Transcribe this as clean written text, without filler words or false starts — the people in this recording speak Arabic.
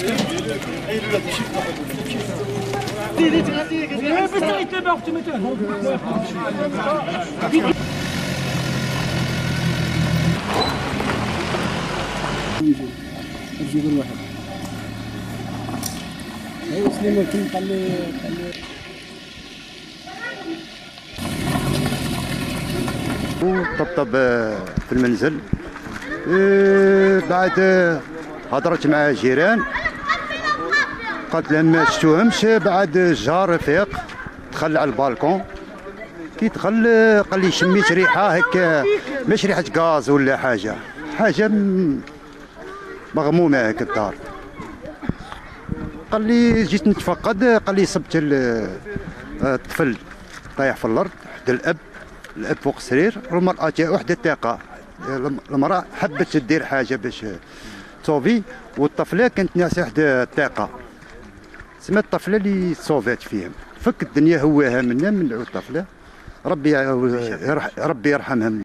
الجبل واحد. ايوا سليمان كي قال لي طبطب في المنزل. بعد هضرت مع جيران قالت لهم ما شفتوهمش. بعد جا رفيق دخل على البالكون، كي دخل قال لي شميت ريحه هكا، ماشي ريحه غاز ولا حاجه مغمومه هكا الدار. قال لي جيت نتفقد، قال لي صبت الطفل طايح في الارض حدا الاب فوق السرير، والمراه جا وحده الثقه. المراه حبت تدير حاجه باش تصوفي، والطفله كانت ناعسه حدا الثقه. سمات الطفله اللي صوفات فيهم، فك الدنيا هواها منا من الطفله. ربي يرحمهم.